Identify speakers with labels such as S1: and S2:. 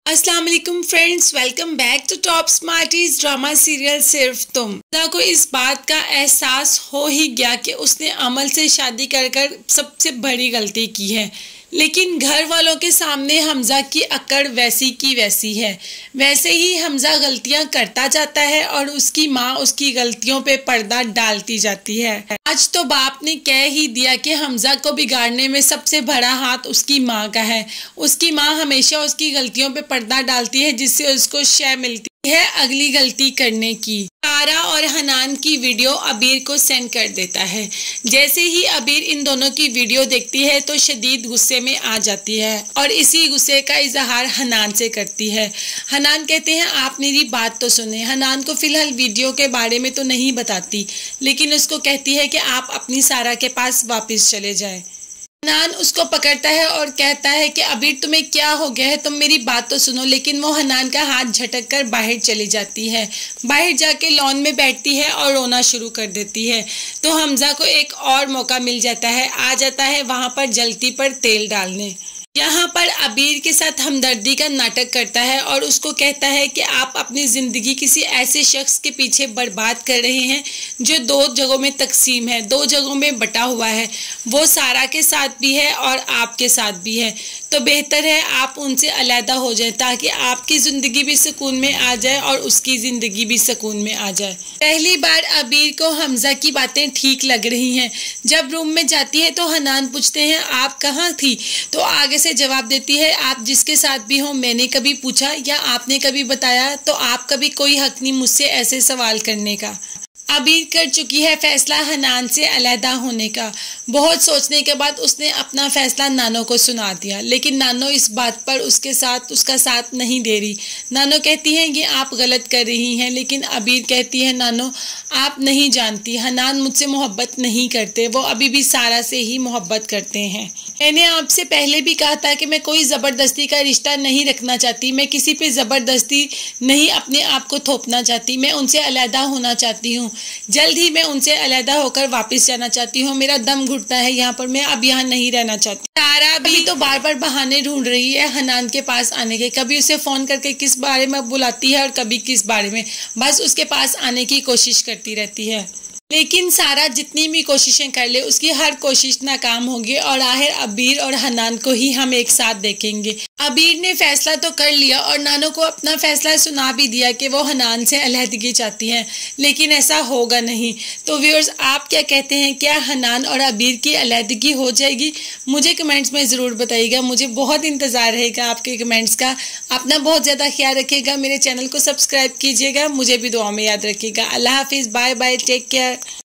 S1: अस्सलाम वालेकुम friends, welcome back to top smarties drama serial Sirf Tum. Hamza को इस बात का एहसास हो ही गया कि उसने अमल से शादी कर सबसे बड़ी गलती की है, लेकिन घर वालों के सामने हमजा की अकड़ वैसी की वैसी है। वैसे ही हमजा गलतियां करता जाता है और उसकी माँ उसकी गलतियों पे पर्दा डालती जाती है। आज तो बाप ने कह ही दिया कि हमजा को बिगाड़ने में सबसे बड़ा हाथ उसकी माँ का है। उसकी माँ हमेशा उसकी गलतियों पे पर्दा डालती है, जिससे उसको शय मिलती है अगली गलती करने की। सारा और हनान की वीडियो अबीर को सेंड कर देता है। जैसे ही अबीर इन दोनों की वीडियो देखती है तो शदीद गुस्से में आ जाती है और इसी गुस्से का इजहार हनान से करती है। हनान कहते हैं आप मेरी बात तो सुने। हनान को फिलहाल वीडियो के बारे में तो नहीं बताती, लेकिन उसको कहती है कि आप अपनी सारा के पास वापस चले जाए। हनान उसको पकड़ता है और कहता है कि अबीर तुम्हें क्या हो गया है, तुम मेरी बात तो सुनो। लेकिन वो हनान का हाथ झटक कर बाहर चली जाती है। बाहर जाके लॉन में बैठती है और रोना शुरू कर देती है। तो हमजा को एक और मौका मिल जाता है, आ जाता है वहाँ पर जलती पर तेल डालने। यहाँ पर अबीर के साथ हमदर्दी का नाटक करता है और उसको कहता है कि आप अपनी ज़िंदगी किसी ऐसे शख्स के पीछे बर्बाद कर रहे हैं जो दो जगहों में तकसीम है, दो जगहों में बटा हुआ है। वो सारा के साथ भी है और आपके साथ भी है। तो बेहतर है आप उनसे अलहदा हो जाए ताकि आपकी ज़िंदगी भी सुकून में आ जाए और उसकी ज़िंदगी भी सुकून में आ जाए। पहली बार अबीर को हमजा की बातें ठीक लग रही हैं। जब रूम में जाती है तो हनान पूछते हैं आप कहाँ थी, तो आगे से जवाब देती है आप जिसके साथ भी हो, मैंने कभी पूछा या आपने कभी बताया, तो आपका भी कोई हक नहीं मुझसे ऐसे सवाल करने का। अबीर कर चुकी है फैसला हनान से अलहदा होने का। बहुत सोचने के बाद उसने अपना फैसला नानो को सुना दिया, लेकिन नानो इस बात पर उसका साथ नहीं दे रही। नानो कहती हैं कि आप गलत कर रही हैं, लेकिन अबीर कहती है नानो आप नहीं जानती, हनान मुझसे मोहब्बत नहीं करते, वो अभी भी सारा से ही मोहब्बत करते हैं। मैंने आपसे पहले भी कहा था कि मैं कोई ज़बरदस्ती का रिश्ता नहीं रखना चाहती, मैं किसी पे ज़बरदस्ती नहीं अपने आप को थोपना चाहती, मैं उनसे अलहदा होना चाहती हूँ। जल्द ही मैं उनसे अलहदा होकर वापस जाना चाहती हूँ। मेरा दम घुटता है यहाँ पर, मैं अब यहाँ नहीं रहना चाहती। सारा भी तो बार बार बहाने ढूंढ रही है हनान के पास आने के। कभी उसे फ़ोन करके किस बारे में बुलाती है और कभी किस बारे में, बस उसके पास आने की कोशिश करती रहती है। लेकिन सारा जितनी भी कोशिशें कर ले उसकी हर कोशिश नाकाम होगी और आखिर अबीर और हनान को ही हम एक साथ देखेंगे। अबीर ने फैसला तो कर लिया और नानो को अपना फैसला सुना भी दिया कि वो हनान से अलहदगी चाहती हैं, लेकिन ऐसा होगा नहीं। तो व्यूअर्स आप क्या कहते हैं, क्या हनान और अबीर की अलहदगी हो जाएगी? मुझे कमेंट्स में ज़रूर बताइएगा। मुझे बहुत इंतज़ार रहेगा आपके कमेंट्स का। अपना बहुत ज़्यादा ख्याल रखिएगा, मेरे चैनल को सब्सक्राइब कीजिएगा, मुझे भी दुआ में याद रखिएगा। अल्लाह हाफिज़, बाय बाय, टेक केयर।